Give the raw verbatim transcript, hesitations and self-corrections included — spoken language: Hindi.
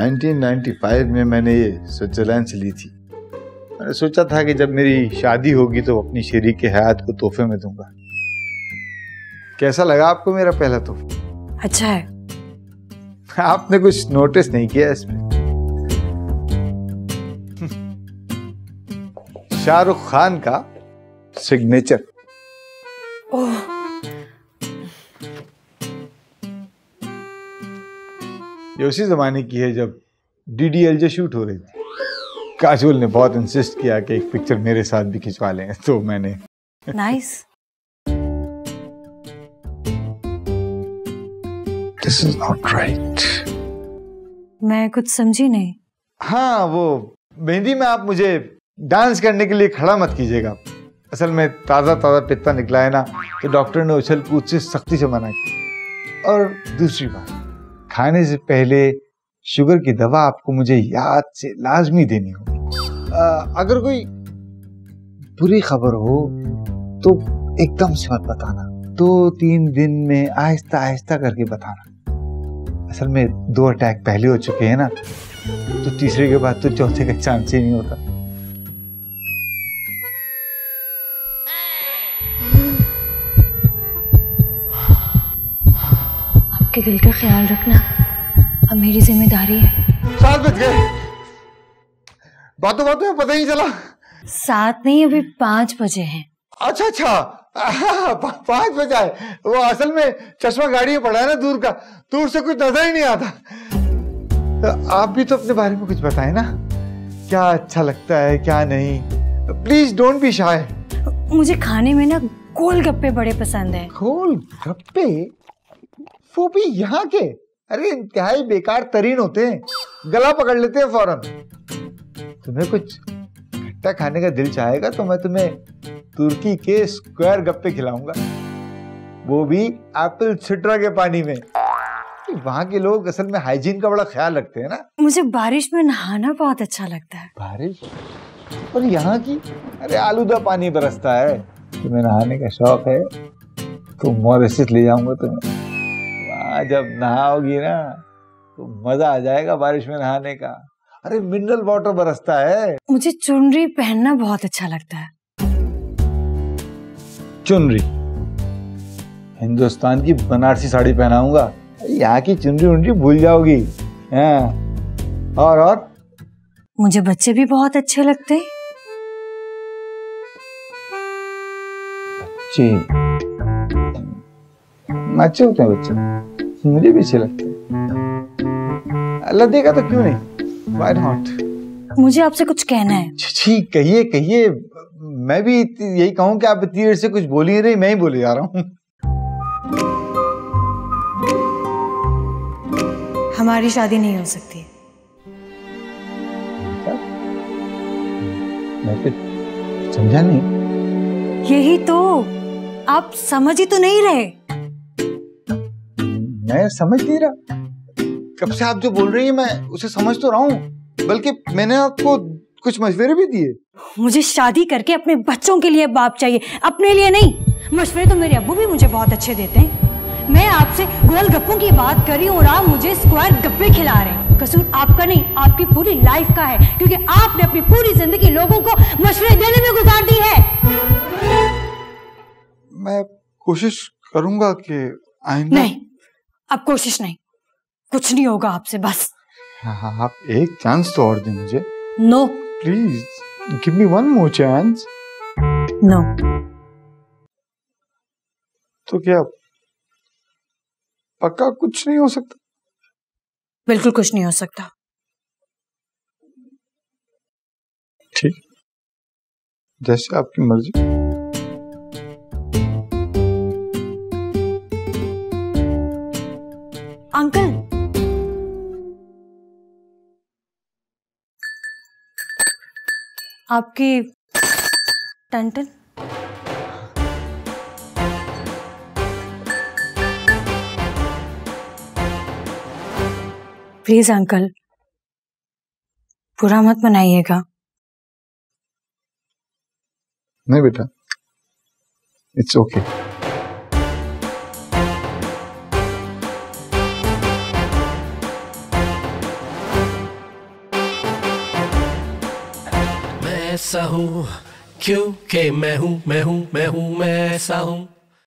नाइनटीन नाइंटी फाइव में मैंने ये स्विट्जरलैंड से ली थी। मैंने सोचा था कि जब मेरी शादी होगी तो अपनी शरीक हयात को तोहफे में दूंगा। कैसा लगा आपको मेरा पहला तोहफा? अच्छा है। आपने कुछ नोटिस नहीं किया इसमें? शाहरुख खान का सिग्नेचर। ओह, ये उसी जमाने की है जब D D L J shoot हो रही थी। काजोल ने बहुत इंसिस्ट किया कि एक पिक्चर मेरे साथ भी खिंचवा लें, तो मैंने nice. This is not right. मैं कुछ समझी नहीं। हाँ, वो मेहंदी में आप मुझे डांस करने के लिए खड़ा मत कीजिएगा। असल में ताज़ा ताज़ा पित्ता निकला है ना, तो डॉक्टर ने उछल कूद से सख्ती से मना किया। और दूसरी बात, खाने से पहले शुगर की दवा आपको मुझे याद से लाजमी देनी होगी। अगर कोई बुरी खबर हो तो एकदम से मत बताना, दो तीन दिन में आहिस्ता आहिस्ता करके बताना। असल में दो अटैक पहले हो चुके हैं ना, तो तीसरे के बाद तो चौथे का चांस ही नहीं होता। आपके दिल का ख्याल रखना अब मेरी जिम्मेदारी है। सात बज गए, बातों बातों में पता ही चला। सात नहीं, अभी पाँच बजे हैं। अच्छा अच्छा, पाँच बजा है। वो असल में चश्मा गाड़ी में पड़ा है ना दूर का, दूर से कुछ नजर ही नहीं आता। तो आप भी तो अपने बारे में कुछ बताएं ना, क्या अच्छा लगता है क्या नहीं। Please don't be shy. मुझे खाने में ना गोलगप्पे बड़े पसंद है। गोलगप्पे? वो भी यहाँ के? अरे इंतहाई बेकार तरीन होते हैं, गला पकड़ लेते हैं फौरन। तुम्हें कुछ खट्टा खाने का दिल चाहेगा तो मैं तुम्हें तुर्की के स्क्वायर गप्पे खिलाऊंगा, वो भी एप्पल सिट्रा के पानी में। वहाँ के लोग असल में हाइजीन का बड़ा ख्याल रखते हैं ना। मुझे बारिश में नहाना बहुत अच्छा लगता है। बारिश? और यहाँ की? अरे आलूदा पानी बरसता है। तुम्हें नहाने का शौक है तो मॉरिशस ले जाऊंगा तुम्हें। वहाँ जब नहाओगी ना तो मजा आ जाएगा बारिश में नहाने का। अरे मिनरल वाटर बरसता है। मुझे चुनरी पहनना बहुत अच्छा लगता है। चुनरी? हिंदुस्तान की बनारसी साड़ी पहनाऊंगा, यहाँ की चुनरी उनरी भूल जाओगी। हाँ। और और मुझे बच्चे भी बहुत अच्छे लगते हैं। बच्चे अच्छे होते हैं, बच्चे मुझे भी अच्छे लगते हैं। अल्लाह देगा तो क्यों नहीं, व्हाई नॉट। मुझे आपसे कुछ कहना है। जी कहिए कहिए। मैं भी यही कहूँ कि आप इतनी देर से कुछ बोल ही नहीं, मैं ही बोले जा रहा हूँ। हमारी शादी नहीं हो सकती। मैं तो समझा नहीं। यही तो, आप समझ ही तो नहीं रहे। मैं समझ नहीं रहा। कब से आप जो बोल रही हैं मैं उसे समझ तो रहा हूँ, बल्कि मैंने आपको कुछ मशवरे भी दिए। मुझे शादी करके अपने बच्चों के लिए बाप चाहिए, अपने लिए नहीं। मशवरे तो मेरे अब्बू भी मुझे बहुत अच्छे देते हैं। मैं आपसे गोलगप्पों की बात कर रही हूँ और आप मुझे स्क्वायर गप्पे खिला रहे हैं। कसूर आपका नहीं, आपकी पूरी लाइफ का है, क्योंकि आपने अपनी पूरी जिंदगी लोगों को मशवरे देने में गुजार दी है। मैं कोशिश करूंगा कि आइंदा। नहीं, अब कोशिश नहीं, कुछ नहीं होगा आपसे, बस। हाँ हाँ, आप एक चांस तो और दें मुझे। No please give me one more chance. No. तो क्या पक्का कुछ नहीं हो सकता? बिल्कुल कुछ नहीं हो सकता। ठीक, जैसे आपकी मर्जी। अंकल, आपकी टन-टन। प्लीज अंकल, बुरा मत मनाइएगा। नहीं बेटा, इट्स ओके। ऐसा हूँ क्योंकि मैं हूँ मैं हूँ मैं हूँ मैं ऐसा हूँ।